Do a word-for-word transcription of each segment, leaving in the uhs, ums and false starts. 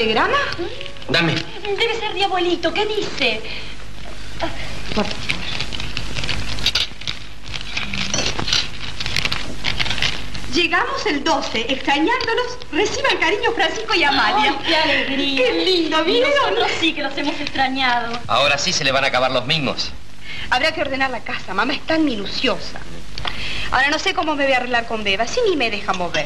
telegrama? Dame. Debe ser de abuelito. ¿Qué dice? Por... Llegamos el doce, extrañándolos. Reciban cariño Francisco y Amalia. ¡Ay, qué alegría! ¡Qué lindo! ¿Vieron? Nosotros sí que los hemos extrañado. Ahora sí se le van a acabar los mimos. Habrá que ordenar la casa. Mamá es tan minuciosa. Ahora no sé cómo me voy a arreglar con Beba. Si ni me deja mover.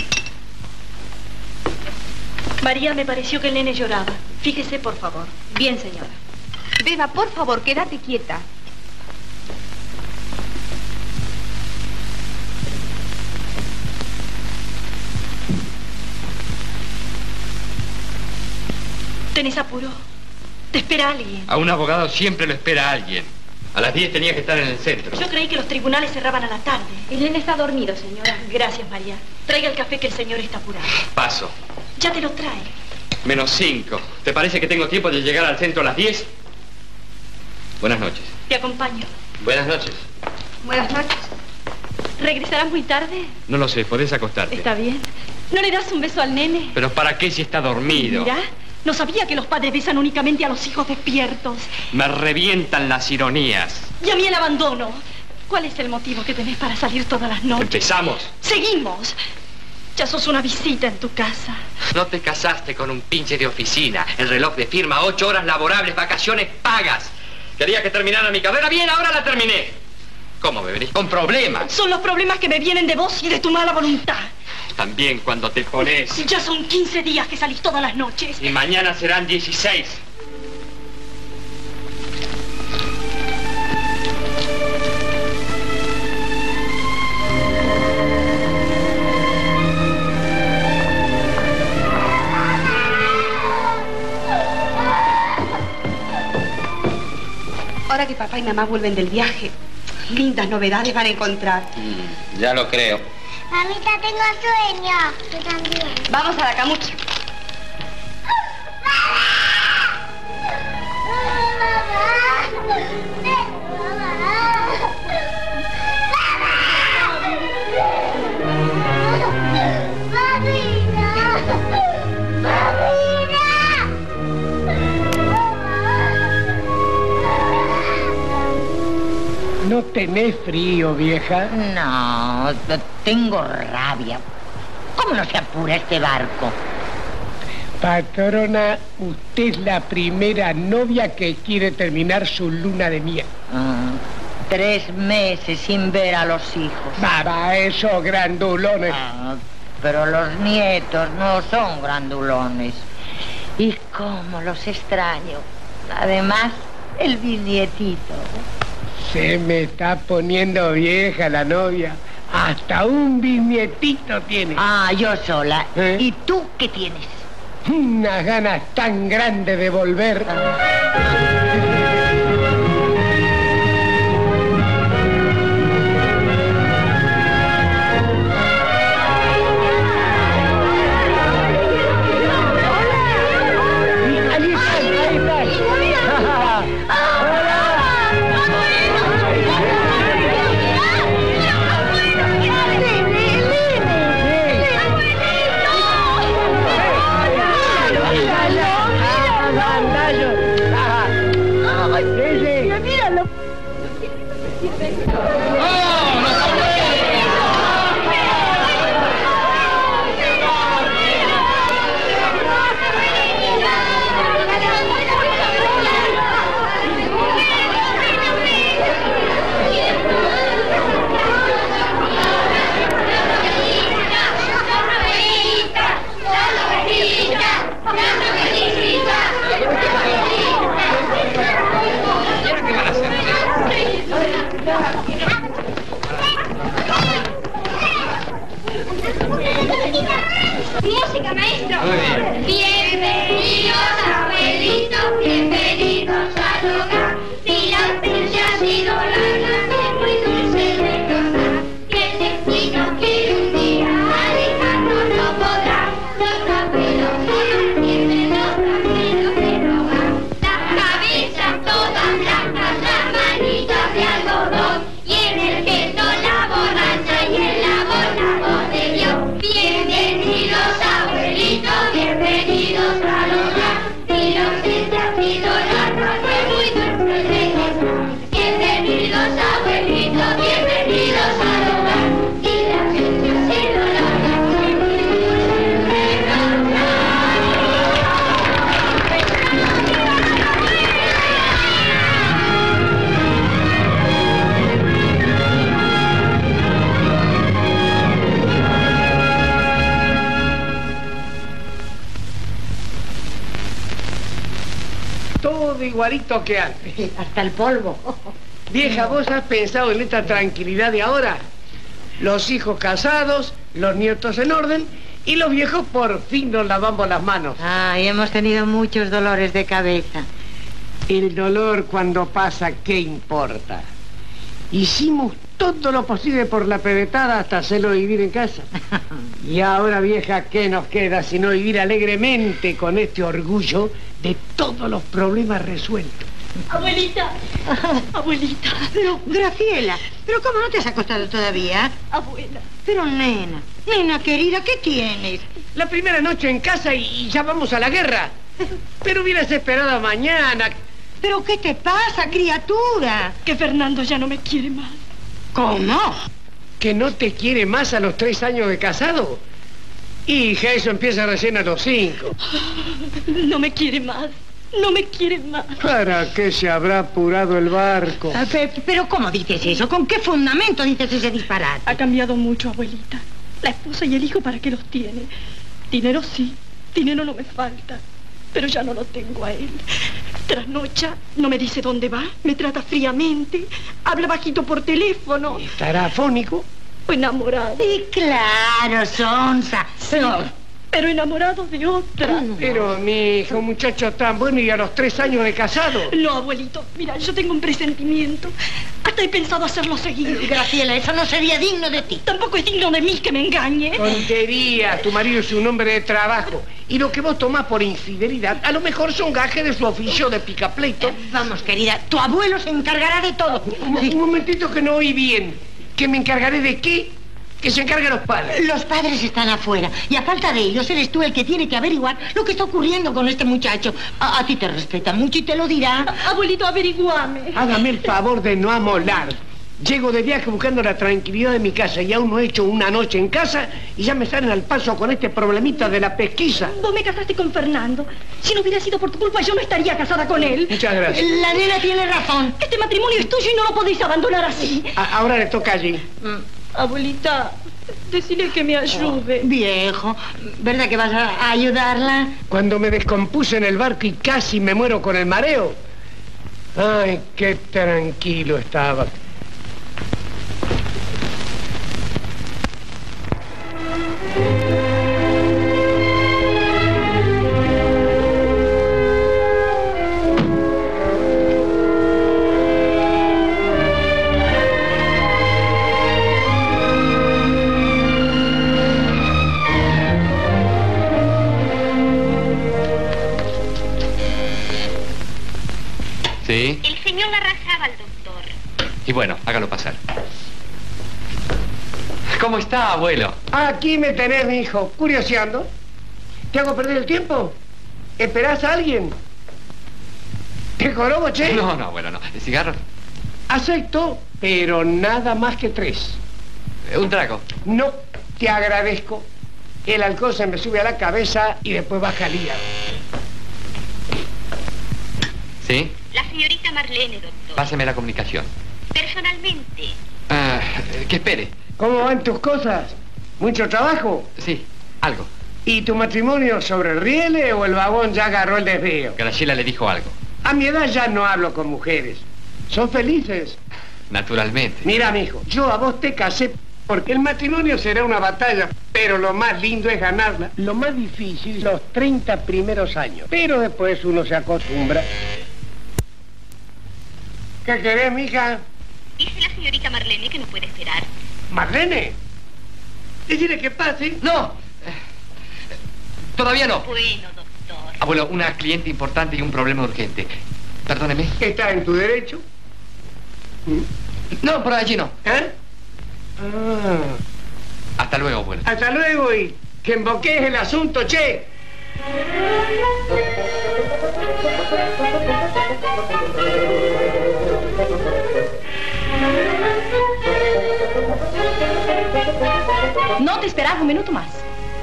María, me pareció que el nene lloraba. Fíjese, por favor. Bien, señora. Beba, por favor, quédate quieta. ¿Tenés apuro? ¿Te espera alguien? A un abogado siempre lo espera alguien. A las diez tenía que estar en el centro. Yo creí que los tribunales cerraban a la tarde. El nene está dormido, señora. Gracias, María. Traiga el café que el señor está apurado. Paso. Ya te lo trae. Menos cinco. ¿Te parece que tengo tiempo de llegar al centro a las diez? Buenas noches. Te acompaño. Buenas noches. Buenas noches. ¿Regresarás muy tarde? No lo sé, podés acostarte. Está bien. ¿No le das un beso al nene? ¿Pero para qué si está dormido? Mira, no sabía que los padres besan únicamente a los hijos despiertos. Me revientan las ironías. Y a mí el abandono. ¿Cuál es el motivo que tenés para salir todas las noches? Empezamos. Seguimos. Ya sos una visita en tu casa. No te casaste con un pinche de oficina. El reloj de firma, ocho horas laborables, vacaciones pagas. Quería que terminara mi carrera. Bien, ahora la terminé. ¿Cómo me venís con problemas? Son los problemas que me vienen de vos y de tu mala voluntad. También cuando te pones... Ya son quince días que salís todas las noches. Y mañana serán dieciséis. Ahora que papá y mamá vuelven del viaje, lindas novedades van a encontrar. Mm, ya lo creo. Mamita, tengo sueño. Yo también. Vamos a la camucha. ¿No tenés frío, vieja? No, tengo rabia. ¿Cómo no se apura este barco? Patrona, usted es la primera novia que quiere terminar su luna de miel. Ah, tres meses sin ver a los hijos. Va, va, esos grandulones. Ah, pero los nietos no son grandulones. Y cómo los extraño. Además, el bisnietito. Se me está poniendo vieja la novia. Hasta un bisnietito tiene. Ah, yo sola. ¿Eh? ¿Y tú qué tienes? Unas ganas tan grandes de volver. Ahí está, ahí está. Música, maestro. Muy bien. Bienvenidos, abuelitos, bienvenidos al hogar. Si la ausencia ha sido larga, es muy dulce recordar que el destino quiere un día alejarnos no podrá. Los abuelos no entienden los abuelos del hogar. Las cabezas todas blancas, las manitas de algodón, y en el gesto la borracha y en la voz la voz de Dios. Bienvenidos, abuelitos, bienvenidos. todo igualito que antes. Hasta el polvo. Vieja, ¿vos has pensado en esta tranquilidad de ahora? Los hijos casados, los nietos en orden y los viejos por fin nos lavamos las manos. Ay, hemos tenido muchos dolores de cabeza. El dolor cuando pasa, ¿qué importa? Hicimos todo lo posible por la pebetada hasta hacerlo vivir en casa. Y ahora, vieja, ¿qué nos queda sino vivir alegremente con este orgullo de todos los problemas resueltos? Abuelita, abuelita. Pero, Graciela, ¿pero cómo no te has acostado todavía? Abuela. Pero, nena, nena querida, ¿qué tienes? La primera noche en casa y, y ya vamos a la guerra. Pero hubieras esperado mañana. ¿Pero qué te pasa, criatura? Que Fernando ya no me quiere más. ¿Cómo? ¿Que no te quiere más a los tres años de casado? Hija, eso empieza recién a los cinco. No me quiere más. No me quiere más. ¿Para qué se habrá apurado el barco? Ah, pe- ¿Pero cómo dices eso? ¿Con qué fundamento dices ese disparate? Ha cambiado mucho, abuelita. La esposa y el hijo, ¿para qué los tiene? Dinero sí, dinero no me falta. Pero ya no lo tengo a él. Trasnocha, no me dice dónde va, me trata fríamente, habla bajito por teléfono. ¿Estará afónico? O enamorado. Y claro, sonsa. Pero... Pero enamorado de otra. Pero mi hijo, muchacho tan bueno y a los tres años de casado. No, abuelito, mira, yo tengo un presentimiento. Hasta he pensado hacerlo seguir. Graciela, eso no sería digno de ti. Tampoco es digno de mí que me engañe. Tontería, tu marido es un hombre de trabajo. Y lo que vos tomás por infidelidad, a lo mejor son gajes de su oficio de picapleito. Vamos, querida, tu abuelo se encargará de todo. Un, un momentito que no oí bien. ¿Que me encargaré de qué? Que se encarguen los padres. Los padres están afuera y a falta de ellos eres tú el que tiene que averiguar lo que está ocurriendo con este muchacho. A, a ti te respeta mucho y te lo dirá. A- abuelito, averiguame. Hágame el favor de no amolar. Llego de viaje buscando la tranquilidad de mi casa y aún no he hecho una noche en casa y ya me salen al paso con este problemita de la pesquisa. Vos me casaste con Fernando. Si no hubiera sido por tu culpa, yo no estaría casada con él. Muchas gracias. La nena tiene razón. Este matrimonio es tuyo y no lo podéis abandonar así. A- ahora le toca allí. Abuelita, decile que me ayude. Viejo, ¿verdad que vas a, a ayudarla? Cuando me descompuse en el barco y casi me muero con el mareo. Ay, qué tranquilo estaba. ¿Sí? El señor Larrazábal, doctor. Y bueno, hágalo pasar. ¿Cómo está, abuelo? Aquí me tenés, mi hijo, curioseando. ¿Te hago perder el tiempo? ¿Esperás a alguien? ¿Te jorobo, che? No, no, abuelo, no. ¿El cigarro? Acepto, pero nada más que tres. Eh, Un trago. No, te agradezco. El alcohol se me sube a la cabeza y después baja al hígado. ¿Sí? La señorita Marlene, doctor. Páseme la comunicación. Personalmente. Ah, que espere. ¿Cómo van tus cosas? ¿Mucho trabajo? Sí, algo. ¿Y tu matrimonio sobre el riele o el vagón ya agarró el desvío? Graciela le dijo algo. A mi edad ya no hablo con mujeres. ¿Son felices? Naturalmente. Mira, mijo, yo a vos te casé porque el matrimonio será una batalla, pero lo más lindo es ganarla. Lo más difícil, los treinta primeros años. Pero después uno se acostumbra. ¿Qué querés, mija? Dice la señorita Marlene que no puede esperar. ¿Marlene? Decirle que pase. No. Eh, Todavía no. Bueno, doctor. Abuelo, una cliente importante y un problema urgente. Perdóneme. Está en tu derecho. No, por allí no. ¿Eh? Ah. Hasta luego, abuelo. Hasta luego y que emboquees el asunto, che. No te esperaba un minuto más.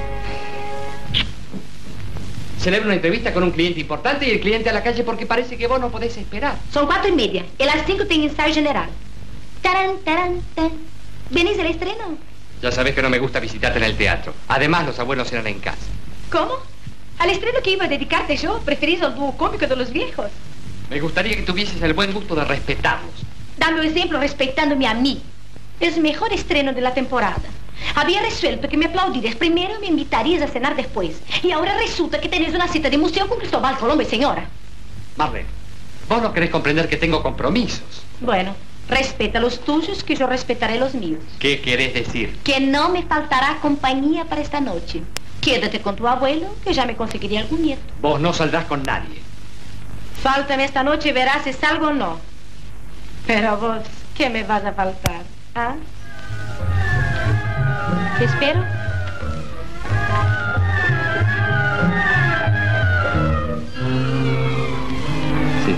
Celebro una entrevista con un cliente importante y el cliente a la calle porque parece que vos no podés esperar. Son cuatro y media. Y a las cinco tengo ensayo general. Tarán, tarán, tan. ¿Venís al estreno? Ya sabés que no me gusta visitarte en el teatro. Además, los abuelos eran en casa. ¿Cómo? Al estreno que iba a dedicarte yo, preferís al dúo cómico de los viejos. Me gustaría que tuvieses el buen gusto de respetarlos. Dando ejemplo respetándome a mí. Es el mejor estreno de la temporada. Había resuelto que me aplaudirías primero y me invitarías a cenar después. Y ahora resulta que tenés una cita de museo con Cristóbal Colón, señora. Marlene, vos no querés comprender que tengo compromisos. Bueno, respeta los tuyos que yo respetaré los míos. ¿Qué querés decir? Que no me faltará compañía para esta noche. Quédate con tu abuelo, que ya me conseguiré algún nieto. Vos no saldrás con nadie. Fáltame esta noche y verás si salgo o no. Pero vos, ¿qué me vas a faltar? ¿Ah? ¿Te espero? Sí.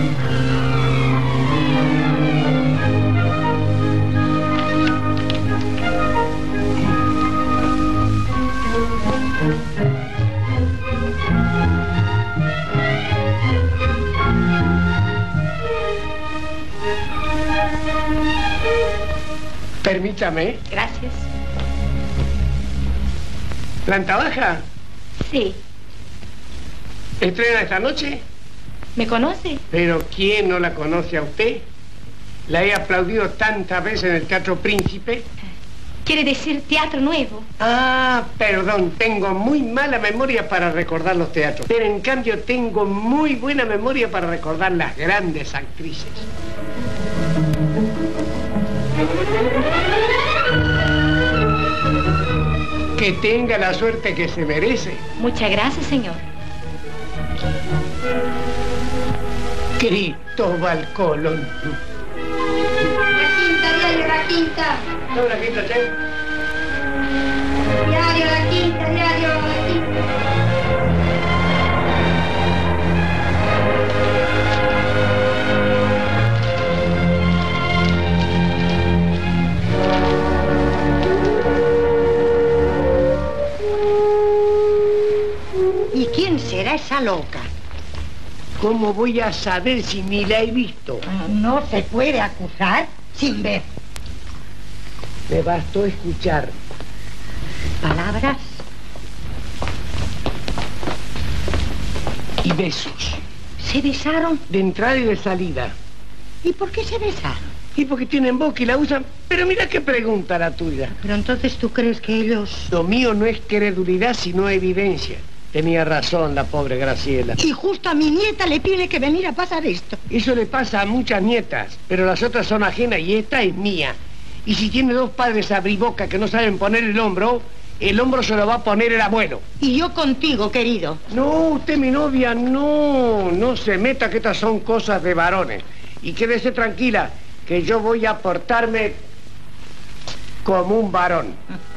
Permítame. Gracias. ¿Planta baja? Sí. ¿Estrena esta noche? ¿Me conoce? Pero ¿quién no la conoce a usted? La he aplaudido tantas veces en el Teatro Príncipe. Quiere decir teatro nuevo. Ah, perdón, tengo muy mala memoria para recordar los teatros. Pero en cambio tengo muy buena memoria para recordar las grandes actrices. Que tenga la suerte que se merece. Muchas gracias, señor. Cristóbal Colón. La quinta, diario La Quinta. ¿No la quinta, che? Diario La Quinta, diario La Quinta. ¿Y quién será esa loca? ¿Cómo voy a saber si ni la he visto? No se puede acusar sin ver. Me bastó escuchar. Palabras Y besos. se besaron. De entrada y de salida. ¿Y por qué se besaron? Y porque tienen boca y la usan. Pero mira qué pregunta la tuya. Pero entonces tú crees que ellos... Lo mío no es credulidad, sino evidencia. Tenía razón la pobre Graciela. Y justo a mi nieta le tiene que venir a pasar esto. Eso le pasa a muchas nietas, pero las otras son ajenas y esta es mía. Y si tiene dos padres abriboca que no saben poner el hombro, el hombro se lo va a poner el abuelo. Y yo contigo, querido. No, usted mi novia, no, no se meta que estas son cosas de varones. Y quédese tranquila, que yo voy a portarme como un varón.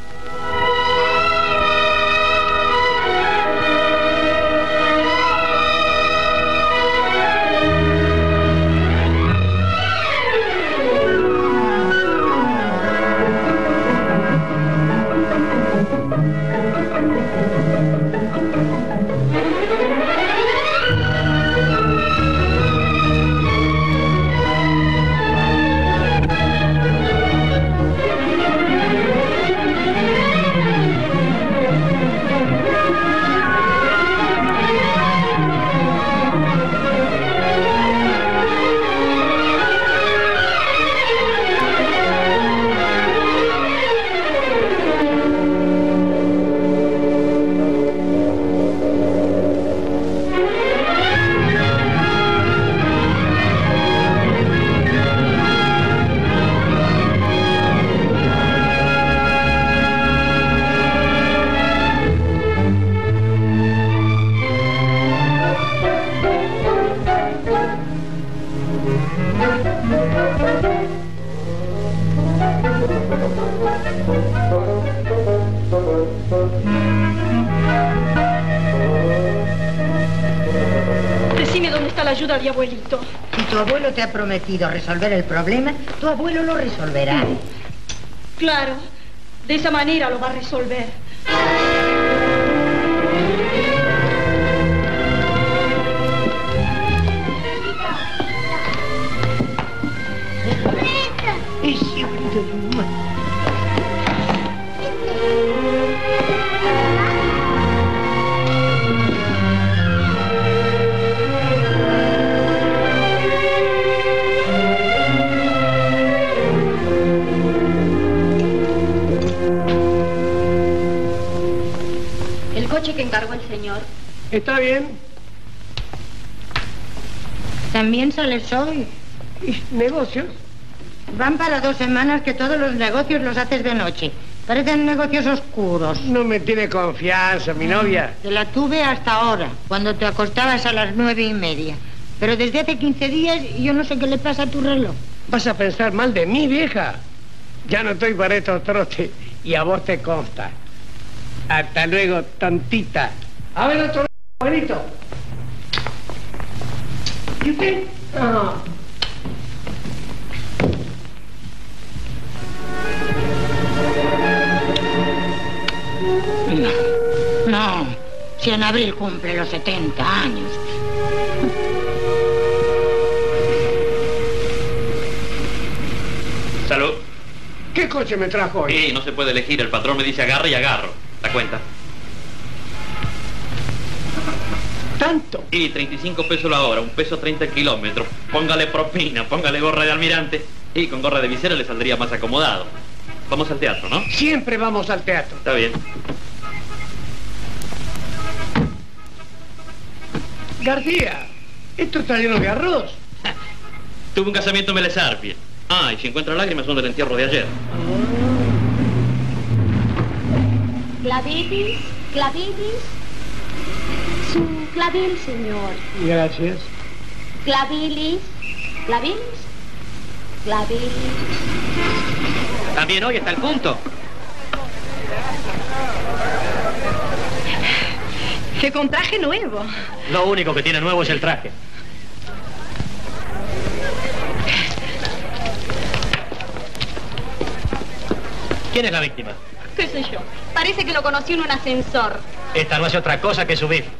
Decime dónde está la ayuda de abuelito. Si tu abuelo te ha prometido resolver el problema, tu abuelo lo resolverá. Claro, de esa manera lo va a resolver. Ese oído de humano. Está bien. ¿También sales hoy? ¿Y negocios? Van para dos semanas que todos los negocios los haces de noche. Parecen negocios oscuros. No me tiene confianza, mi novia. Te la tuve hasta ahora, cuando te acostabas a las nueve y media. Pero desde hace quince días yo no sé qué le pasa a tu reloj. ¿Vas a pensar mal de mí, vieja? Ya no estoy para estos trotes y a vos te consta. Hasta luego, tontita. A ver otro abuelito. ¿Y usted? Ah. No, no. Si en abril cumple los setenta años. Salud. ¿Qué coche me trajo hoy? Sí, no se puede elegir. El patrón me dice agarre y agarro. ¿La cuenta? ¿Tanto? Y treinta y cinco pesos la hora, un peso treinta kilómetros. Póngale propina, póngale gorra de almirante. Y con gorra de visera le saldría más acomodado. Vamos al teatro, ¿no? Siempre vamos al teatro. Está bien. García, esto está lleno de arroz. Tuve un casamiento en Melesarpia. Ah, y si encuentra lágrimas son del entierro de ayer. Clavilis, clavilis. Su clavil, señor. Gracias. Clavilis, clavilis, clavilis. También hoy está el punto. Que con traje nuevo. Lo único que tiene nuevo es el traje. ¿Quién es la víctima? ¿Qué sé yo? Parece que lo conocí en un ascensor. Esta no hace otra cosa que subir.